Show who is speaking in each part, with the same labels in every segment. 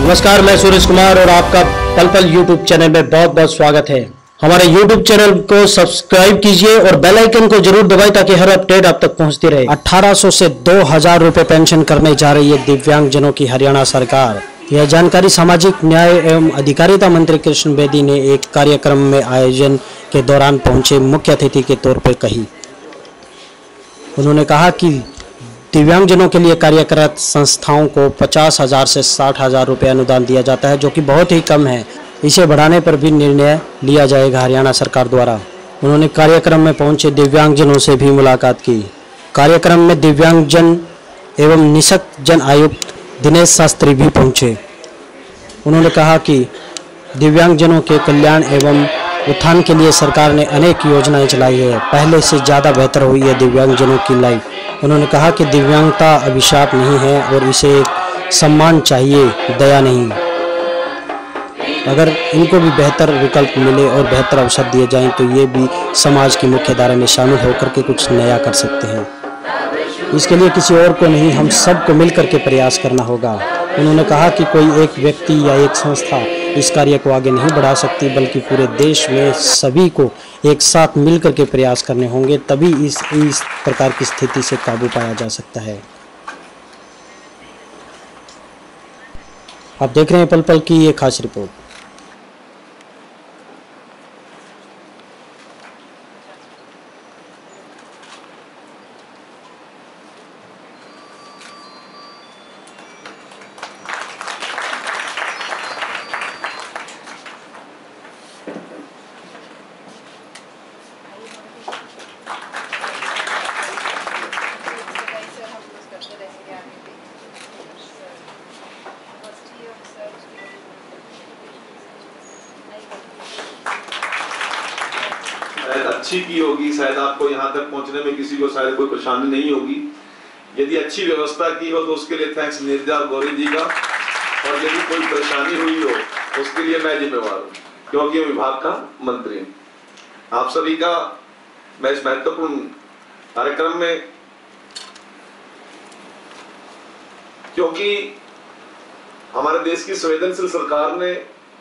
Speaker 1: नमस्कार, मैं सूरज कुमार और आपका पल पल यूट्यूब चैनल में बहुत बहुत स्वागत है। हमारे यूट्यूब चैनल को सब्सक्राइब कीजिए और बेल आइकन को जरूर दबाएं ताकि हर अपडेट आप तक पहुंचती रहे। 1800 से 2000 रुपए पेंशन करने जा रही है दिव्यांग जनों की हरियाणा सरकार। यह जानकारी सामाजिक न्याय एवं अधिकारिता मंत्री कृष्ण बेदी ने एक कार्यक्रम में आयोजन के दौरान पहुंचे मुख्य अतिथि के तौर पर कही। उन्होंने कहा कि दिव्यांगजनों के लिए कार्यरत संस्थाओं को 50,000 से 60,000 रुपये अनुदान दिया जाता है, जो कि बहुत ही कम है। इसे बढ़ाने पर भी निर्णय लिया जाएगा हरियाणा सरकार द्वारा। उन्होंने कार्यक्रम में पहुंचे दिव्यांगजनों से भी मुलाकात की। कार्यक्रम में दिव्यांगजन एवं निःशक्त जन आयुक्त दिनेश शास्त्री भी पहुंचे। उन्होंने कहा कि दिव्यांगजनों के कल्याण एवं उत्थान के लिए सरकार ने अनेक योजनाएं चलाई है। पहले से ज़्यादा बेहतर हुई है दिव्यांगजनों की लाइफ। उन्होंने कहा कि दिव्यांगता अभिशाप नहीं है और इसे एक सम्मान चाहिए, दया नहीं। अगर इनको भी बेहतर विकल्प मिले और बेहतर अवसर दिए जाएं तो ये भी समाज की मुख्य धारा में शामिल होकर के कुछ नया कर सकते हैं। इसके लिए किसी और को नहीं, हम सबको मिलकर के प्रयास करना होगा। उन्होंने कहा कि कोई एक व्यक्ति या एक संस्था इस कार्य को आगे नहीं बढ़ा सकती, बल्कि पूरे देश में सभी को एक साथ मिलकर के प्रयास करने होंगे, तभी इस प्रकार की स्थिति से काबू पाया जा सकता है। आप देख रहे हैं पल पल की ये खास रिपोर्ट।
Speaker 2: शायद अच्छी की होगी, शायद आपको यहाँ तक पहुँचने में किसी को शायद कोई परेशानी नहीं होगी। यदि अच्छी व्यवस्था की हो तो उसके लिए थैंक्स निर्जा और गौरी जी का, और यदि कोई परेशानी हुई हो उसके लिए मैं जिम्मेवार हूँ, क्योंकि विभाग का मंत्री हूँ। आप सभी का मैं इस महत्वपूर्ण कार्यक्रम में, क्योंकि हमारे देश की संवेदनशील सरकार ने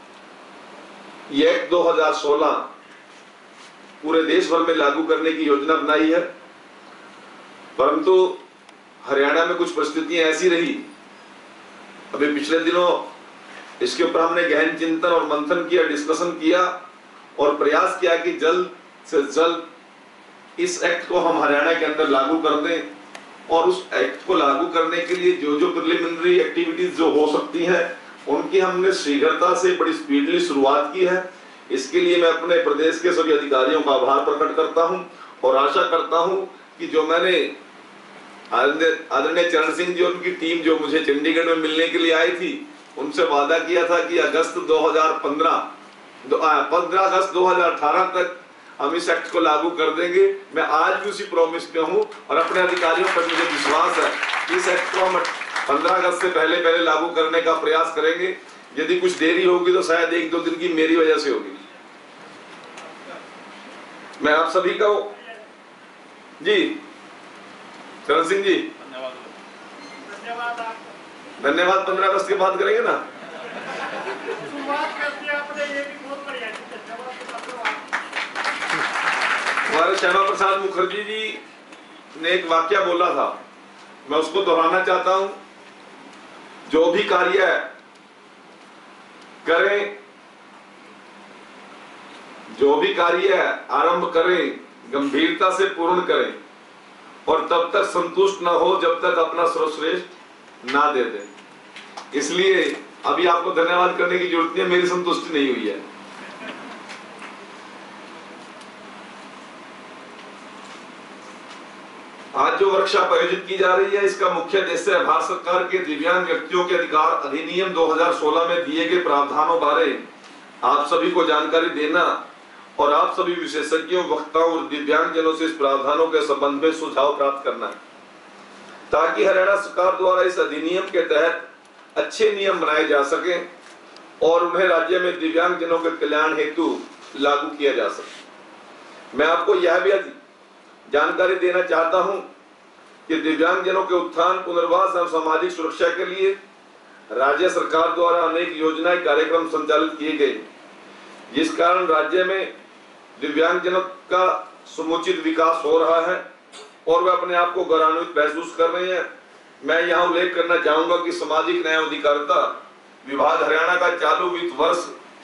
Speaker 2: ये एक्ट 2016 पूरे देश भर में लागू करने की योजना बनाई है, परंतु हरियाणा में कुछ परिस्थितियां ऐसी रही। अभी पिछले दिनों इसके ऊपर हमने गहन चिंतन और मंथन किया, डिस्कशन किया और प्रयास किया कि जल्द से जल्द इस एक्ट को हम हरियाणा के अंदर लागू कर दें, और उस एक्ट को लागू करने के लिए जो जो प्रिलिमिनरी एक्टिविटीज जो हो सकती हैं उनकी हमने शीघ्रता से बड़ी स्पीडली शुरुआत की है। इसके लिए मैं अपने प्रदेश के सभी अधिकारियों का आभार प्रकट करता हूं और आशा करता हूं कि जो मैंने आदरणीय चरण सिंह जी और उनकी टीम जो मुझे चंडीगढ़ में मिलने के लिए आई थी, उनसे वादा किया था कि 15 अगस्त 2018 तक हम इस एक्ट को लागू कर देंगे। मैं आज भी उसी प्रॉमिस पे हूं और अपने अधिकारियों पर मुझे विश्वास है कि इस एक्ट को हम 15 अगस्त से पहले लागू करने का प्रयास करेंगे। यदि कुछ देरी होगी तो शायद 1-2 दिन की मेरी वजह से होगी। मैं आप सभी का जी चरण सिंह जी धन्यवाद 15 अगस्त की बात करेंगे ना। हमारे श्यामा प्रसाद मुखर्जी जी ने एक वाक्य बोला था, मैं उसको दोहराना चाहता हूं। जो भी कार्य करें, जो भी कार्य आरंभ करें, गंभीरता से पूर्ण करें और तब तक संतुष्ट ना हो जब तक अपना सर्वश्रेष्ठ ना दे दें। इसलिए अभी आपको धन्यवाद करने की जरूरत नहीं है, मेरी संतुष्टि नहीं हुई है। आज जो वर्कशॉप आयोजित की जा रही है, इसका मुख्य उद्देश्य है भारत सरकार के दिव्यांग व्यक्तियों के अधिकार अधिनियम 2016 में दिए गए प्रावधानों बारे आप सभी को जानकारी देना और आप सभी विशेषज्ञों, वक्ताओं और दिव्यांगजनों से इस प्रावधानों के संबंध में सुझाव प्राप्त करना है, ताकि हरियाणा सरकार द्वारा इस अधिनियम के तहत अच्छे नियम बनाए जा सके और उन्हें राज्य में दिव्यांगजनों के कल्याण हेतु लागू किया जा सके। मैं आपको यह भी जानकारी देना चाहता हूं कि दिव्यांगजनों के उत्थान, पुनर्वास और सामाजिक सुरक्षा के लिए राज्य सरकार द्वारा अनेक योजनाएं कार्यक्रम संचालित किए गए, जिस कारण राज्य में दिव्यांगजनों का समुचित विकास हो रहा है और वे अपने आप को गौरवान्वित महसूस कर रहे हैं। मैं यहाँ उल्लेख करना चाहूंगा कि सामाजिक न्याय और अधिकारिता विभाग हरियाणा का चालू वित्त वर्ष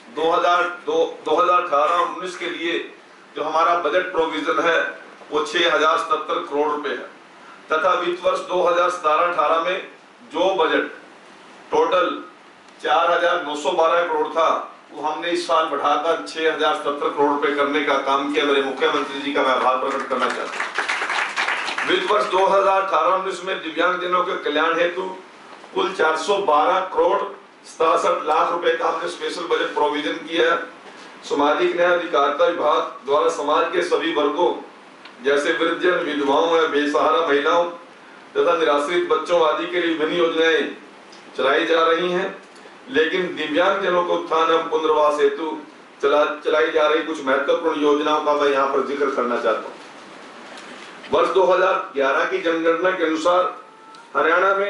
Speaker 2: 2018-19 के लिए जो हमारा बजट प्रोविजन है वो 6077 करोड़ रुपए है, तथा वित्त वर्ष 2017-18 में जो बजट टोटल 4912 करोड़ था वो हमने इस साल बढ़ाकर 6070 करोड़ रुपए करने का काम किया। मेरे मुख्यमंत्री जी का मैं आभार प्रकट करना चाहता हूँ। वित्त वर्ष 2018-19 में दिव्यांगजनों के कल्याण हेतु कुल 412 करोड़ 67 लाख रुपए का हमने स्पेशल बजट प्रोविजन किया है। सामाजिक न्याय अधिकारिता विभाग द्वारा समाज के सभी वर्गों जैसे वृद्धजन, विधवाओं, बेसहारा महिलाओं तथा निराश्रित बच्चों आदि के लिए विभिन्न योजनाएं चलाई जा रही हैं, लेकिन दिव्यांगजनों को उत्थान एवं पुनर्वास हेतु चलाई जा रही कुछ महत्वपूर्ण योजनाओं का मैं यहाँ पर जिक्र करना चाहता हूँ। वर्ष 2011 की जनगणना के अनुसार हरियाणा में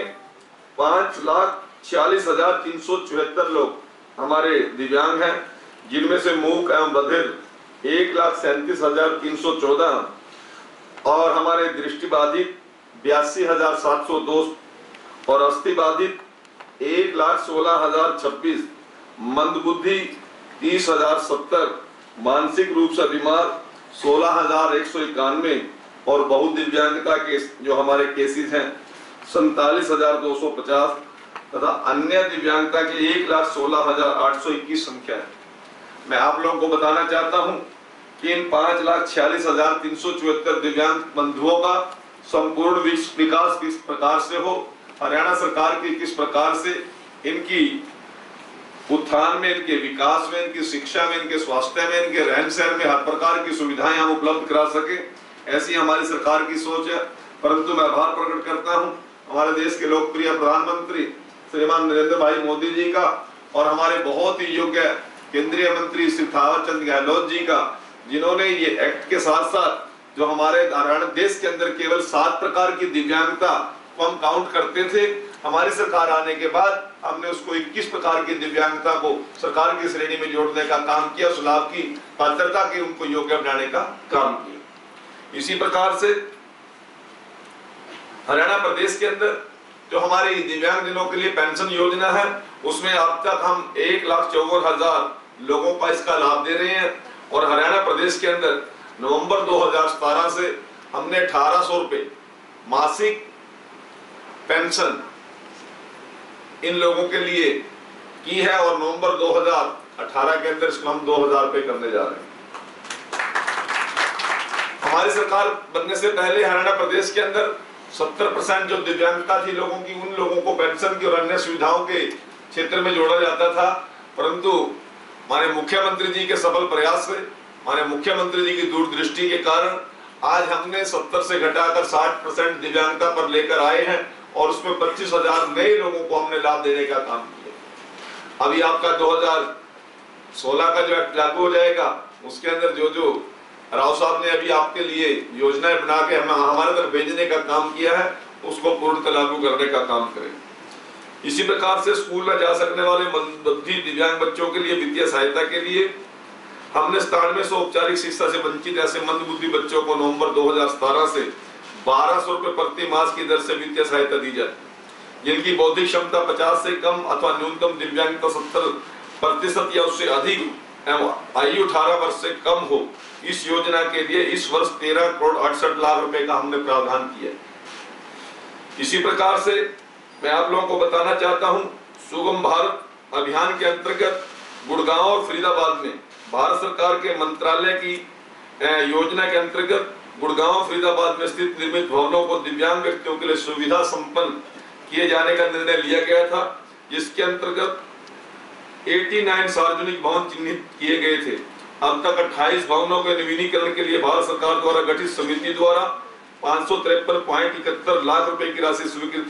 Speaker 2: 5,46,374 लोग हमारे दिव्यांग हैं, जिनमें से मूक एवं बधिर 1,37,314 और हमारे दृष्टिबाधित 82,702 और अस्थिबाधित 1,16,026, मंदबुद्धि 30,070, मानसिक रूप से बीमार 16,191 और बहुदिव्यांगता के जो हमारे केसेस हैं 47,250 तथा अन्य दिव्यांगता के 1,16,821 संख्या है। मैं आप लोगों को बताना चाहता हूं कि इन 5,46,374 दिव्यांग बंधुओं का संपूर्ण विकास किस प्रकार से हो, हरियाणा सरकार की किस प्रकार से इनकी उत्थान में, इनके विकास में, इनकी शिक्षा में, इनके स्वास्थ्य में, इनके रहन सहन में हर प्रकार की सुविधाएं हम उपलब्ध करा सके, ऐसी हमारी सरकार की सोच है। परंतु मैं आभार प्रकट करता हूं हमारे देश के लोकप्रिय प्रधानमंत्री श्रीमान नरेंद्र भाई मोदी जी का और हमारे बहुत ही योग्य केंद्रीय मंत्री श्री थावरचंद गहलोत जी का, जिन्होंने ये एक्ट के साथ साथ जो हमारे हरियाणा देश के अंदर केवल 7 प्रकार की दिव्यांगता को हम काउंट करते थे, हमारी सरकार आने के बाद हमने उसको 21 प्रकार की दिव्यांगता को सरकार की श्रेणी में जोड़ने का काम किया, उस लाभ की पात्रता के उनको योग्य बनाने का काम किया। इसी प्रकार से हरियाणा प्रदेश के अंदर जो हमारी दिव्यांगजनों के लिए पेंशन योजना है, उसमें अब तक हम 1,54,000 लोगों का इसका लाभ दे रहे हैं और हरियाणा प्रदेश के अंदर नवंबर 2017 से हमने 1,800 रुपए मासिक पेंशन इन लोगों के लिए की है और नवंबर 2018 के अंदर इसको हम 2,000 रुपए करने जा रहे हैं। हमारी सरकार बनने से पहले हरियाणा प्रदेश के अंदर 70% जो दिव्यांगता थी लोगों की, उन लोगों को पेंशन की और अन्य सुविधाओं के क्षेत्र में जोड़ा जाता था, परंतु हमारे मुख्यमंत्री जी के सफल प्रयास से, हमारे मुख्यमंत्री जी की दूरदृष्टि के कारण आज हमने 70 से घटाकर 60% दिव्यांगता पर लेकर आए हैं और उसमें 25,000 नए लोगों को हमने लाभ देने का काम किया। अभी आपका 2016 का जो एक्ट लागू हो जाएगा, उसके अंदर जो राव साहब ने अभी आपके लिए योजनाएं बना के हमारे तरफ भेजने का काम किया है, उसको पूर्णतः लागू करने का काम करें। इसी प्रकार से स्कूल में जा सकने वाले मंदबुद्धि दिव्यांग बच्चों के लिए वित्तीय सहायता के लिए हमने 9700 औपचारिक शिक्षा से वंचित ऐसे मंदबुद्धि बच्चों को नवंबर 2017 से 1,200 रुपए प्रति मास की दर से वित्तीय सहायता दी जाती, जिनकी बौद्धिक क्षमता 50 से कम अथवा न्यूनतम दिव्यांगता 70% या उससे अधिक एवं आयु 18 वर्ष से कम हो। इस योजना के लिए इस वर्ष 13,68,00,000 रुपए का हमने प्रावधान किया। इसी प्रकार से मैं आप लोगों को बताना चाहता हूं, सुगम भारत अभियान के अंतर्गत गुड़गांव और फरीदाबाद में भारत सरकार के मंत्रालय की योजना के अंतर्गत गुड़गांव फरीदाबाद में स्थित निर्मित भवनों को दिव्यांग व्यक्तियों के लिए सुविधा संपन्न किए जाने का निर्णय लिया गया था, जिसके अंतर्गत 89 सार्वजनिक भवन चिन्हित किए गए थे। अब तक 28 भवनों के नवीनीकरण के लिए भारत सरकार द्वारा गठित समिति द्वारा 553.71 लाख रुपए की राशि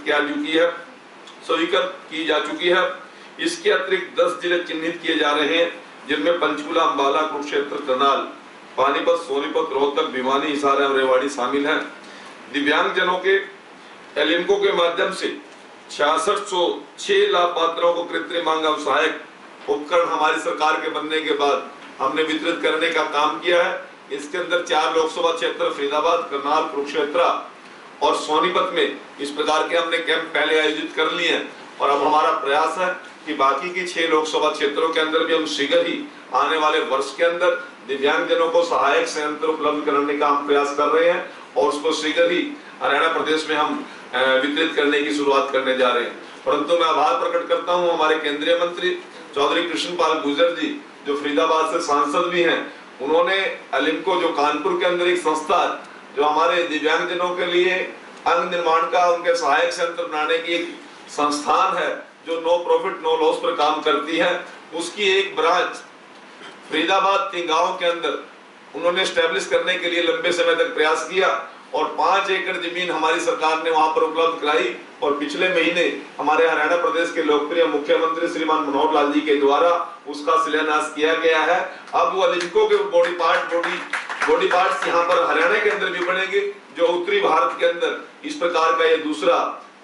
Speaker 2: स्वीकृत की जा चुकी है। इसके अतिरिक्त 10 जिले चिन्हित किए जा रहे हैं, जिनमें पंचकुला, अंबाला, कुरुक्षेत्र, करनाल, पानीपत, सोनीपत, रोहतक, भिवानी, हिसार और रेवाड़ी शामिल हैं। दिव्यांग जनों के एलिम्को के माध्यम से 6606 लाभपात्रों को कृत्रिमांग सहायक उपकरण हमारी सरकार के बनने के बाद हमने वितरित करने का काम किया है। इसके अंदर 4 लोकसभा क्षेत्र फरीदाबाद, करनाल, कुरुक्षेत्र और सोनीपत में इस प्रकार के हमने कैंप पहले आयोजित कर लिए हैं और अब हमारा प्रयास है कि बाकी की 6 लोकसभा क्षेत्रों के अंदर भी हम शीघ्र ही आने वाले वर्ष के अंदर दिव्यांगजनों को सहायक संयंत्र उपलब्ध कराने का हम प्रयास कर रहे हैं और उसको शीघ्र ही हरियाणा प्रदेश में हम वितरित करने की शुरुआत करने जा रहे हैं। परंतु मैं आभार प्रकट करता हूं हमारे केंद्रीय मंत्री चौधरी कृष्णपाल गुर्जर जी, जो फरीदाबाद से सांसद भी हैं। उन्होंने अलिम्को, जो कानपुर के अंदर एक संस्था जो हमारे दिव्यांगजनों के लिए अंग निर्माण का उनके सहायक संयंत्र बनाने की एक संस्थान है जो नो प्रॉफिट नो लॉस पर काम करती है, उसकी एक ब्रांच फरीदाबाद के गांव के अंदर उन्होंने स्टैब्लिश करने के लिए लंबे समय तक प्रयास किया और 5 एकड़ जमीन हमारी सरकार ने वहां पर उपलब्ध कराई और पिछले महीने हमारे हरियाणा प्रदेश के लोकप्रिय मुख्यमंत्री श्रीमान मनोहर लाल जी के द्वारा उसका शिलान्यास किया गया है। अब वो अलिम्को के बॉडी पार्ट्स यहाँ पर हरियाणा के अंदर भी बनेंगे, जो उत्तरी भारत के अंदर इस प्रकार का ये दूसरा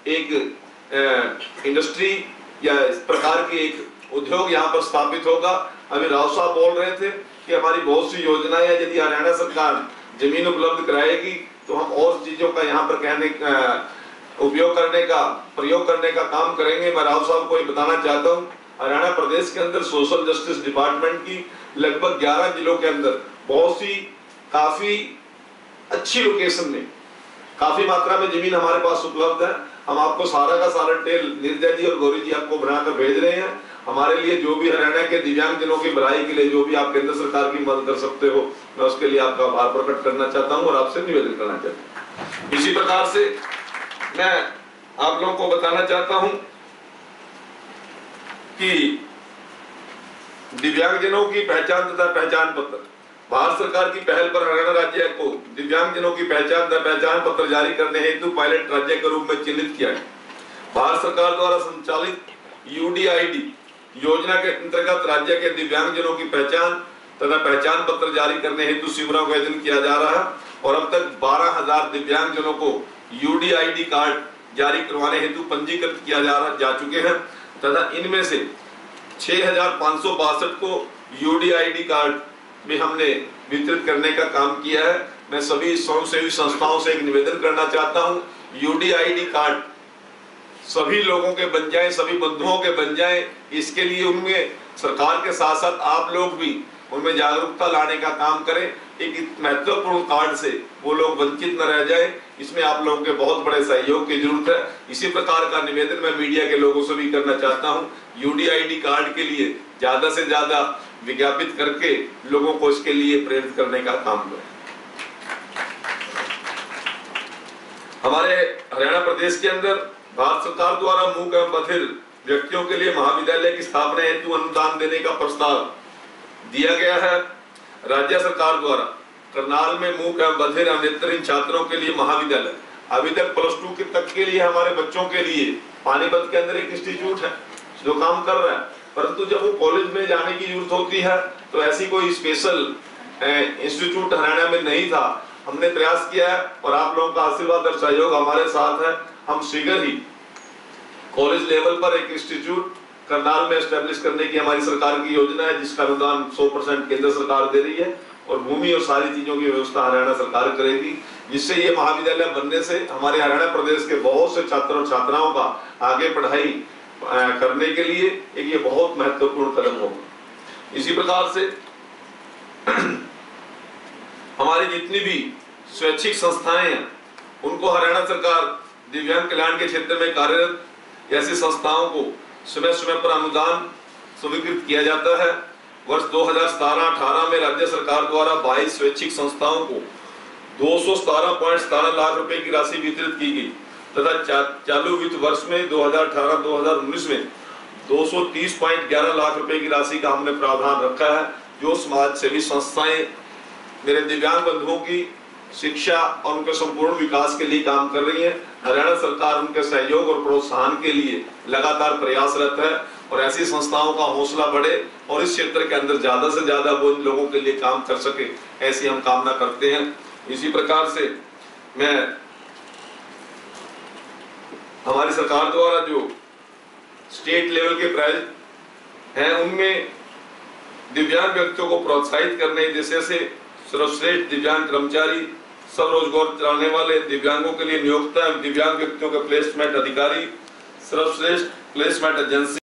Speaker 2: एक इंडस्ट्री या इस प्रकार की एक उद्योग यहाँ पर स्थापित होगा। अभी राव साहब बोल रहे थे कि हमारी बहुत सी योजनाएं हैं, यदि हरियाणा सरकार जमीन उपलब्ध कराएगी तो हम और चीजों का यहाँ पर प्रयोग करने का काम करेंगे। मैं राव साहब को ये बताना चाहता हूँ, हरियाणा प्रदेश के अंदर सोशल जस्टिस डिपार्टमेंट की लगभग 11 जिलों के अंदर बहुत सी काफी अच्छी लोकेशन में काफी मात्रा में जमीन हमारे पास उपलब्ध है। हम आपको सारा का सारा डिटेल निर्जय जी और गौरी जी आपको बनाकर भेज रहे हैं। हमारे लिए जो भी हरियाणा के दिव्यांगजनों की भलाई के लिए जो भी आप केंद्र सरकार की मदद कर सकते हो, मैं उसके लिए आपका आभार प्रकट करना चाहता हूं और आपसे निवेदन करना चाहता हूं। इसी प्रकार से मैं आप लोगों को बताना चाहता हूं कि दिव्यांगजनों की पहचान तथा पहचान पत्र, भारत सरकार की पहल पर हरियाणा राज्य को दिव्यांगजनों की पहचान तथा पहचान पत्र जारी करने हेतु पायलट राज्य के रूप में चिन्हित किया है। भारत सरकार द्वारा संचालित यूडीआईडी योजना के अंतर्गत राज्य के दिव्यांगजनों की पहचान तथा पहचान पत्र जारी करने हेतु शिविरों का आयोजन किया जा रहा है और अब तक 12,000 दिव्यांगजनों को यूडीआईडी कार्ड जारी करवाने हेतु पंजीकृत किया जा चुके हैं तथा इनमें से 6,562 को यूडीआईडी कार्ड भी हमने वितरित करने का काम किया है। मैं सभी स्वयंसेवी संस्थाओं से एक निवेदन करना चाहता हूं, यूडीआईडी कार्ड सभी लोगों के बन जाए, सभी बंधुओं के बन जाए। इसके लिए उनमें सरकार के साथ साथ आप लोग भी उनमें जागरूकता लाने का काम करें। एक महत्वपूर्ण कार्ड से वो लोग वंचित न रह जाए, इसमें आप लोगों के बहुत बड़े सहयोग की जरूरत है। इसी प्रकार का निवेदन मैं मीडिया के लोगों से भी करना चाहता हूं, यूडीआईडी कार्ड के लिए ज्यादा से ज्यादा विज्ञापित करके लोगों को इसके लिए प्रेरित करने का काम करें। हमारे हरियाणा प्रदेश के अंदर भारत सरकार द्वारा मूक एवं बधिर व्यक्तियों के लिए महाविद्यालय की स्थापना हेतु अनुदान देने का प्रस्ताव दिया गया है। राज्य सरकार द्वारा करनाल में मूक एवं बधिर एवं नेत्रहीन छात्रों के लिए महाविद्यालय अभी तक +2 तक के लिए हमारे बच्चों के लिए पानीपत के अंदर एक इंस्टीट्यूट है जो काम कर रहा है, परंतु जब वो कॉलेज में जाने की जरूरत होती है तो ऐसी कोई स्पेशल इंस्टीट्यूट हरियाणा में नहीं था। हमने प्रयास किया है और आप लोगों का आशीर्वाद और सहयोग हमारे साथ है। हम शीघ्र ही कॉलेज लेवल पर एक इंस्टीट्यूट करनाल में एस्टेब्लिश करने की हमारी सरकार की योजना है, जिसका अनुदान 100% केंद्र सरकार दे रही है और भूमि और सारी चीजों की व्यवस्था हरियाणा सरकार करेगी, जिससे ये महाविद्यालय बनने से हमारे हरियाणा प्रदेश के बहुत से छात्र और छात्राओं का आगे पढ़ाई करने के लिए एक ये बहुत महत्वपूर्ण कदम होगा। इसी प्रकार से हमारी जितनी भी स्वैच्छिक संस्थाएं हैं उनको हरियाणा सरकार दिव्यांग कल्याण के क्षेत्र में कार्यरत ऐसी संस्थाओं को समय समय पर अनुदान स्वीकृत किया जाता है। वर्ष 2017-18 में राज्य सरकार द्वारा 22 स्वैच्छिक संस्थाओं को 217.17 लाख रुपए की राशि वितरित की गई तथा चालू वित्त वर्ष में 2018-2019 में 230.11 लाख रुपए की राशि का हमने प्रावधान रखा है, जो समाज सेवी संस्थाएं मेरे दिव्यांग बंधुओं की शिक्षा और उनके संपूर्ण विकास के लिए काम कर रही है। हरियाणा सरकार उनके सहयोग और प्रोत्साहन के लिए लगातार प्रयासरत है और ऐसी संस्थाओं का हौसला बढ़े और इस क्षेत्र के अंदर ज्यादा से ज्यादा वो इन लोगों के लिए काम कर सके, ऐसी हम कामना करते हैं। इसी प्रकार से मैं हमारी सरकार द्वारा जो स्टेट लेवल के प्राइज हैं उनमें दिव्यांग व्यक्तियों को प्रोत्साहित करने जैसे सर्वश्रेष्ठ दिव्यांग कर्मचारी, स्वरोजगार चलाने वाले दिव्यांगों के लिए नियोक्ता एवं दिव्यांग व्यक्तियों के प्लेसमेंट अधिकारी, सर्वश्रेष्ठ प्लेसमेंट एजेंसी